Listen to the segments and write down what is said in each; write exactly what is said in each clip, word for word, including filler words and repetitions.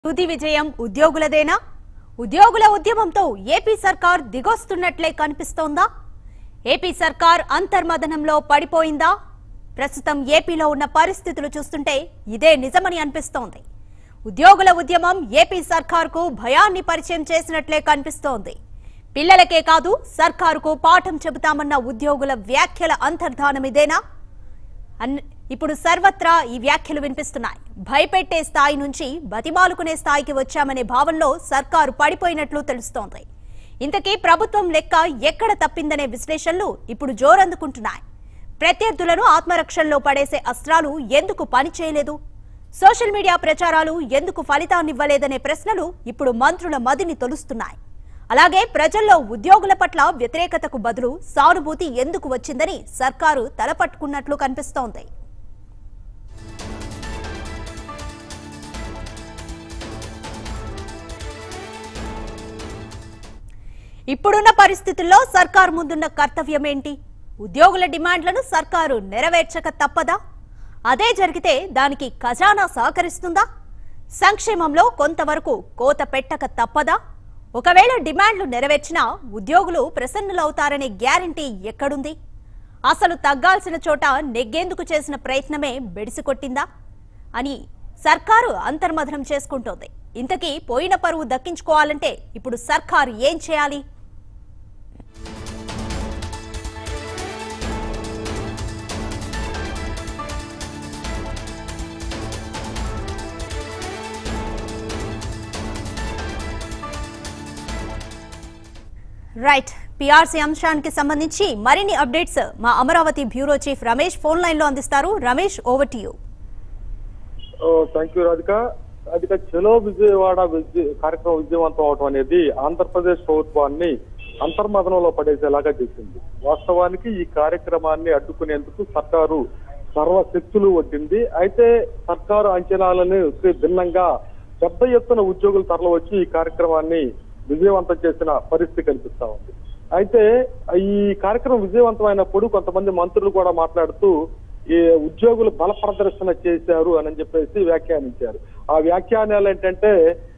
తుది విజయం ఉద్యోగులదేనా? ఉద్యోగుల ఉద్యమంతో ఏపీ సర్కార్ దిగొస్తున్నట్లే కనిపిస్తోందా? ఏపీ సర్కార్ అంతర్మదనంలో పడిపోయిందా? ప్రస్తుతం ఏపీలో ఉన్న పరిస్థితులు చూస్తుంటే ఇదే నిజమని అనిపిస్తోంది. ఉద్యోగుల ఉద్యమం ఏపీ సర్కార్కు భయాన్ని పరిచయం చేసినట్లే కనిపిస్తోంది. పిల్లలకే కాదు సర్కారుకు పాఠం చెబుతామన్న ఉద్యోగుల వ్యాఖ్యల అంతర్ధానం ఇదేనా? ఇప్పుడు సర్వత్రా ఈ వ్యాఖ్యలు వినిపిస్తున్నాయి. భయపెట్టే స్థాయి నుంచి బతిమాలుకునే స్థాయికి వచ్చామనే భావనలో సర్కారు పడిపోయినట్లు తెలుస్తోంది. ఇంతకీ ప్రభుత్వం లెక్క ఎక్కడ తప్పిందనే విశ్లేషణలు ఇప్పుడు జోరందుకుంటున్నాయి. ప్రత్యర్థులను ఆత్మరక్షణలో పడేసే అస్త్రాలు ఎందుకు పనిచేయలేదు? సోషల్ మీడియా ప్రచారాలు ఎందుకు ఫలితాన్నివ్వలేదనే ప్రశ్నలు ఇప్పుడు మంత్రుల మదిని తొలుస్తున్నాయి. అలాగే ప్రజల్లో ఉద్యోగుల పట్ల వ్యతిరేకతకు బదులు సానుభూతి ఎందుకు వచ్చిందని సర్కారు తలపట్టుకున్నట్లు కనిపిస్తోంది. ఇప్పుడున్న పరిస్థితుల్లో సర్కారు ముందున్న కర్తవ్యం ఏంటి? ఉద్యోగుల డిమాండ్లను సర్కారు నెరవేర్చక తప్పదా? అదే జరిగితే దానికి ఖజానా సహకరిస్తుందా? సంక్షేమంలో కొంతవరకు కోత పెట్టక తప్పదా? ఒకవేళ డిమాండ్లు నెరవేర్చినా ఉద్యోగులు ప్రసన్నులవుతారనే గ్యారంటీ ఎక్కడుంది? అసలు తగ్గాల్సిన చోట నెగ్గేందుకు చేసిన ప్రయత్నమే బెడిసికొట్టిందా అని సర్కారు అంతర్మథనం చేసుకుంటోంది. ఇంతకీ పోయిన పరువు దక్కించుకోవాలంటే ఇప్పుడు సర్కారు ఏం చేయాలి? రైట్, పిఆర్సీ అంశానికి సంబంధించి మరిన్ని అప్డేట్స్ మా Amaravati bureau chief Ramesh phone line లో అందిస్తారు. Ramesh, over to you. Thank you Radhika. Radhika, చలో విజయవాడ కార్యక్రమం విజయవంతం అవడం అనేది ఆంధ్రప్రదేశ్ ప్రభుత్వాన్ని అంతర్మదనంలో పడేసేలాగా చేసింది. వాస్తవానికి ఈ కార్యక్రమాన్ని అడ్డుకునేందుకు సర్కారు సర్వశక్తులు వడ్డింది. అయితే సర్కారు అంచనాలను భిన్నంగా పెద్ద ఎత్తున ఉద్యోగులు తరలివచ్చి ఈ కార్యక్రమాన్ని విజయవంతం చేసిన పరిస్థితి కనిపిస్తా ఉంది. అయితే ఈ కార్యక్రమం విజయవంతమైనప్పుడు కొంతమంది మంత్రులు కూడా మాట్లాడుతూ ఈ ఉద్యోగులు బల ప్రదర్శన చేశారు అని చెప్పేసి వ్యాఖ్యానించారు. ఆ వ్యాఖ్యానాలు ఏంటంటే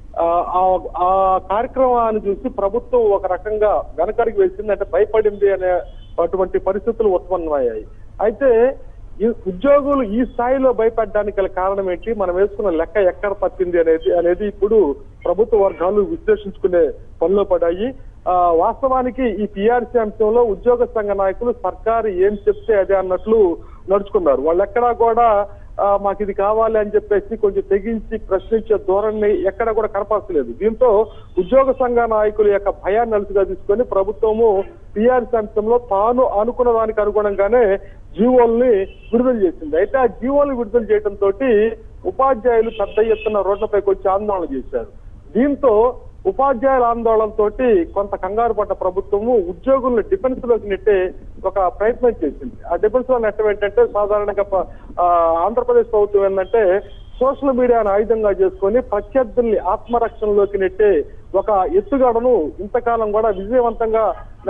ఆ కార్యక్రమాన్ని చూసి ప్రభుత్వం ఒక రకంగా వెనకడికి వేసింది, అంటే భయపడింది అనే అటువంటి పరిస్థితులు ఉత్పన్నమయ్యాయి. అయితే ఈ ఉద్యోగులు ఈ స్థాయిలో భయపడడానికి గల కారణం ఏంటి, మనం వేసుకున్న లెక్క ఎక్కడ పట్టింది అనేది అనేది ఇప్పుడు ప్రభుత్వ వర్గాలు విశ్లేషించుకునే పనిలో పడ్డాయి. ఆ వాస్తవానికి ఈ పిఆర్సీ అంశంలో ఉద్యోగ సంఘ నాయకులు సర్కారు ఏం చెప్తే అదే అన్నట్లు నడుచుకున్నారు. వాళ్ళు ఎక్కడా కూడా మాకు ఇది కావాలి అని చెప్పేసి కొంచెం తెగించి ప్రశ్నించే ధోరణి ఎక్కడ కూడా కనపరచలేదు. దీంతో ఉద్యోగ సంఘ నాయకుల యొక్క భయాన్ని అలుసుగా తీసుకొని ప్రభుత్వము పిఆర్సీ అంశంలో తాను అనుకున్న దానికి అనుగుణంగానే జీవోల్ని విడుదల చేసింది. అయితే ఆ జీవోల్ని విడుదల చేయడంతో ఉపాధ్యాయులు పెద్ద ఎత్తున రోడ్లపైకి వచ్చి ఆందోళన చేశారు. దీంతో ఉపాధ్యాయుల ఆందోళనతో కొంత కంగారు పడ్డ ప్రభుత్వము ఉద్యోగులను డిఫెన్స్ లోకి నెట్టే ఒక ప్రయత్నం చేసింది. ఆ డిఫెన్స్ లో నెట్టడం ఏంటంటే సాధారణంగా ఆంధ్రప్రదేశ్ ప్రభుత్వం ఏంటంటే సోషల్ మీడియాను ఆయుధంగా చేసుకొని ప్రత్యర్థుల్ని ఆత్మరక్షణలోకి నెట్టే ఒక ఎత్తుగడను ఇంతకాలం కూడా విజయవంతంగా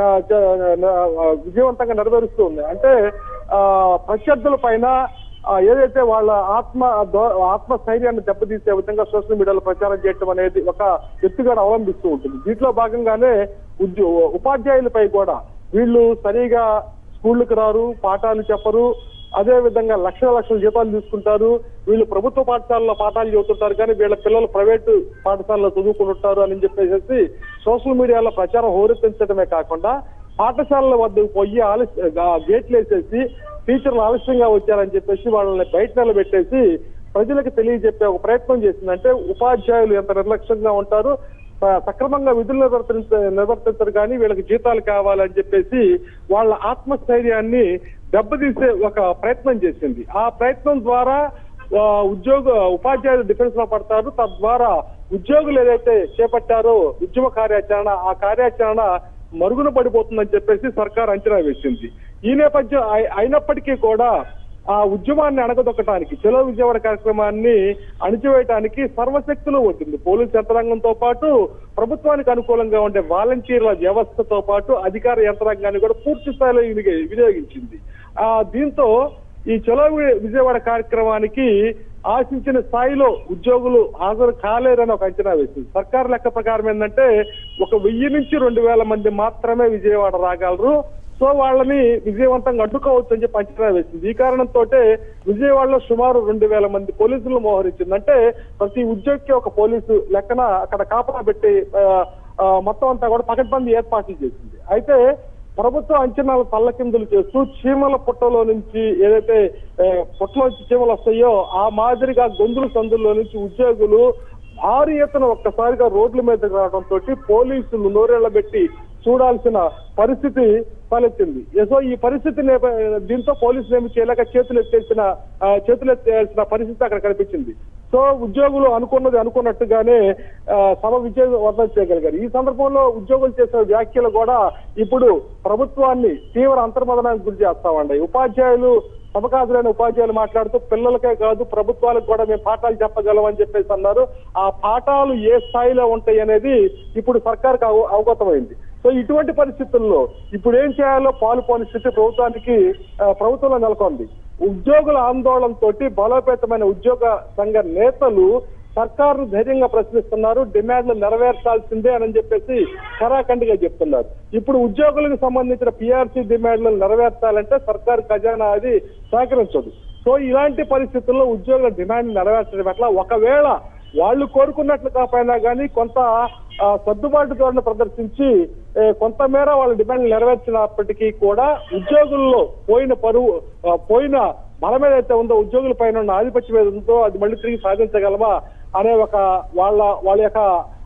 విజయవంతంగా నెరవేరుస్తూ ఉంది. అంటే ఆ ప్రత్యర్థుల పైన ఏదైతే వాళ్ళ ఆత్మ ఆత్మస్థైర్యాన్ని దెబ్బతీసే విధంగా సోషల్ మీడియాలో ప్రచారం చేయడం అనేది ఒక ఎత్తుగడ అవలంబిస్తూ ఉంటుంది. దీంట్లో భాగంగానే ఉద్యో ఉపాధ్యాయులపై కూడా వీళ్ళు సరిగా స్కూళ్ళకి రారు, పాఠాలు చెప్పరు, అదే విధంగా లక్షల లక్షల జీతాలు తీసుకుంటారు, వీళ్ళు ప్రభుత్వ పాఠశాలలో పాఠాలు చదువుతుంటారు కానీ వీళ్ళ పిల్లలు ప్రైవేటు పాఠశాలలో చదువుకుంటుంటారు అని చెప్పేసి సోషల్ మీడియాలో ప్రచారం హోరెత్తించడమే కాకుండా పాఠశాలల వద్దకు పోయి ఆలస్య గేట్లు వేసేసి టీచర్లు ఆలస్యంగా వచ్చారని చెప్పేసి వాళ్ళని బయట నిలబెట్టేసి ప్రజలకు తెలియజెప్పే ఒక ప్రయత్నం చేసిందంటే ఉపాధ్యాయులు ఎంత నిర్లక్ష్యంగా ఉంటారు, సక్రమంగా విధులు నిర్వర్తించ నిర్వర్తించరు కానీ వీళ్ళకి జీతాలు కావాలని చెప్పేసి వాళ్ళ ఆత్మస్థైర్యాన్ని దెబ్బతీసే ఒక ప్రయత్నం చేసింది. ఆ ప్రయత్నం ద్వారా ఉద్యోగ ఉపాధ్యాయులు డిఫెన్స్ లో పడతారు. తద్వారా ఉద్యోగులు ఏదైతే చేపట్టారో ఉద్యమ కార్యాచరణ ఆ కార్యాచరణ మరుగున పడిపోతుందని చెప్పేసి సర్కార్ అంచనా వేసింది. ఈ నేపథ్యం అయినప్పటికీ కూడా ఆ ఉద్యమాన్ని అణగదొక్కడానికి చలో విజయవాడ కార్యక్రమాన్ని అణిచివేయడానికి సర్వశక్తులు ఉంటుంది. పోలీసు యంత్రాంగంతో పాటు ప్రభుత్వానికి అనుకూలంగా ఉండే వాలంటీర్ల వ్యవస్థతో పాటు అధికార యంత్రాంగాన్ని కూడా పూర్తి స్థాయిలో వినియోగించింది. ఆ దీంతో ఈ చలో విజయవాడ కార్యక్రమానికి ఆశించిన స్థాయిలో ఉద్యోగులు హాజరు కాలేరని ఒక అంచనా వేసింది. సర్కారు లెక్క ప్రకారం ఏంటంటే ఒక వెయ్యి నుంచి రెండు వేల మంది మాత్రమే విజయవాడ రాగలరు. సో వాళ్ళని విజయవంతంగా అడ్డుకోవచ్చు అని చెప్పి అంచనా వేసింది. ఈ కారణంతో విజయవాడలో సుమారు రెండు వేల మంది పోలీసులు మోహరించింది. అంటే ప్రతి ఉద్యోగికి ఒక పోలీసు లెక్కన అక్కడ కాపలా పెట్టి మొత్తం అంతా కూడా పకడ్బందీ ఏర్పాట్లు చేసింది. అయితే ప్రభుత్వ అంచనాలు తల్లకిందులు చేస్తూ చీమల పుట్టలో నుంచి ఏదైతే పుట్టలో నుంచి చీమలు వస్తాయో ఆ మాదిరిగా గొంతుల సందుల్లో నుంచి ఉద్యోగులు భారీ ఎత్తున ఒక్కసారిగా రోడ్ల మీదకి రావడంతో పోలీసులు నోరెళ్లబెట్టి చూడాల్సిన పరిస్థితి తలెత్తింది. సో ఈ పరిస్థితి దీంతో పోలీసులు ఏమి చేయలేక చేతులు ఎత్తేసిన చేతులు ఎత్తేయాల్సిన పరిస్థితి అక్కడ కనిపించింది. సో ఉద్యోగులు అనుకున్నది అనుకున్నట్టుగానే సభ విజయవంతం చేయగలిగారు. ఈ సందర్భంలో ఉద్యోగులు చేసిన వ్యాఖ్యలు కూడా ఇప్పుడు ప్రభుత్వాన్ని తీవ్ర అంతర్మదనానికి గురి చేస్తామండి. ఉపాధ్యాయులు సభకు హాజరైన ఉపాధ్యాయులు మాట్లాడుతూ పిల్లలకే కాదు ప్రభుత్వాలకు కూడా మేము పాఠాలు చెప్పగలం అని చెప్పేసి అన్నారు. ఆ పాఠాలు ఏ స్థాయిలో ఉంటాయి అనేది ఇప్పుడు సర్కార్కి అవగతమైంది. సో ఇటువంటి పరిస్థితుల్లో ఇప్పుడు ఏం చేయాలో పాలుపోని స్థితి ప్రభుత్వానికి ప్రభుత్వంలో నెలకొంది. ఉద్యోగుల ఆందోళనతో బలోపేతమైన ఉద్యోగ సంఘ నేతలు సర్కారును ధైర్యంగా ప్రశ్నిస్తున్నారు. డిమాండ్లు నెరవేర్చాల్సిందే అని చెప్పేసి ఖరాఖండిగా చెప్తున్నారు. ఇప్పుడు ఉద్యోగులకు సంబంధించిన పిఆర్సీ డిమాండ్లను నెరవేర్చాలంటే సర్కారు ఖజానా అది సహకరించదు. సో ఇలాంటి పరిస్థితుల్లో ఉద్యోగుల డిమాండ్ నెరవేర్చడం ఎట్లా? ఒకవేళ వాళ్ళు కోరుకున్నట్లు కాకపోయినా కానీ కొంత సర్దుబాటు ధోరణి ప్రదర్శించి కొంతమేర వాళ్ళ డిమాండ్లు నెరవేర్చినప్పటికీ కూడా ఉద్యోగుల్లో పోయిన పరువు పోయిన బలం ఏదైతే ఉందో ఉద్యోగుల పైన ఉన్న ఆధిపత్యం ఏది ఉందో అది మళ్ళీ తిరిగి సాధించగలమా అనే ఒక వాళ్ళ వాళ్ళ యొక్క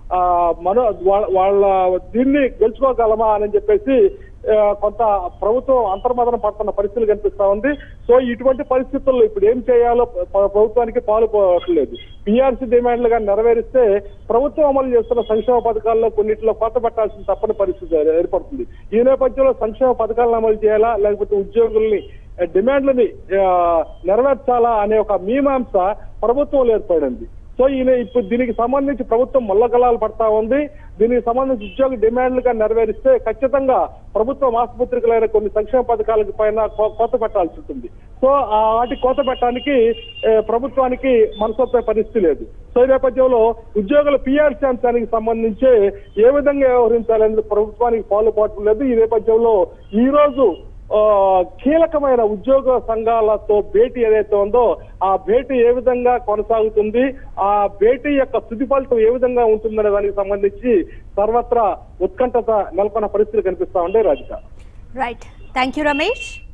మనో వాళ్ళ దీన్ని గెలుచుకోగలమా అని చెప్పేసి కొంత ప్రభుత్వం అంతర్మదనం పడుతున్న పరిస్థితులు కనిపిస్తా ఉంది. సో ఇటువంటి పరిస్థితుల్లో ఇప్పుడు ఏం చేయాలో ప్రభుత్వానికి పాలుపోవట్లేదు. పిఆర్సీ డిమాండ్లు కానీ నెరవేరిస్తే ప్రభుత్వం అమలు చేస్తున్న సంక్షేమ పథకాల్లో కొన్నింటిలో కొత్త పెట్టాల్సిన తప్పని పరిస్థితి ఏర్పడుతుంది. ఈ నేపథ్యంలో సంక్షేమ పథకాలను అమలు చేయాలా లేకపోతే ఉద్యోగుల్ని డిమాండ్లని నెరవేర్చాలా అనే ఒక మీమాంస ప్రభుత్వంలో ఏర్పడింది. సో ఈయన ఇప్పుడు దీనికి సంబంధించి ప్రభుత్వం మల్లగలాలు పడతా ఉంది. దీనికి సంబంధించి ఉద్యోగ డిమాండ్లుగా నెరవేరిస్తే ఖచ్చితంగా ప్రభుత్వ ఆసుపత్రికలైన కొన్ని సంక్షేమ పథకాలకు పైన కోత పెట్టాల్సి ఉంటుంది. సో ఆ వాటి కోత పెట్టడానికి ప్రభుత్వానికి మనసొప్పే పరిస్థితి లేదు. సో ఈ నేపథ్యంలో ఉద్యోగుల పిఆర్సీ అంశానికి సంబంధించి ఏ విధంగా వ్యవహరించాలనేది ప్రభుత్వానికి పాలుపోవటం లేదు. ఈ నేపథ్యంలో ఈ రోజు కీలకమైన ఉద్యోగ సంఘాలతో భేటీ ఏదైతే ఉందో ఆ భేటీ ఏ విధంగా కొనసాగుతుంది, ఆ భేటీ యొక్క తుది ఫలితం ఏ విధంగా ఉంటుందనే దానికి సంబంధించి సర్వత్రా ఉత్కంఠత నెలకొన్న పరిస్థితులు కనిపిస్తా ఉండే. Radhika. Right, thank you Ramesh.